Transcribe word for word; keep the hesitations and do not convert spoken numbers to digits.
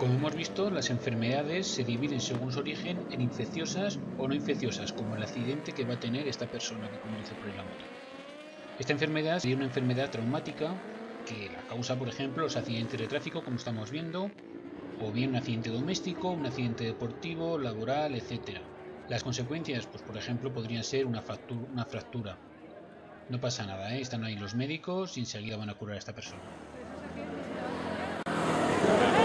Como hemos visto, las enfermedades se dividen según su origen en infecciosas o no infecciosas, como el accidente que va a tener esta persona que conduce por ahí la moto. Esta enfermedad sería una enfermedad traumática que la causa, por ejemplo, los accidentes de tráfico, como estamos viendo, o bien un accidente doméstico, un accidente deportivo, laboral, etcétera. Las consecuencias, pues por ejemplo, podrían ser una, fractura. Una fractura. No pasa nada, ¿eh? Están ahí los médicos y enseguida van a curar a esta persona.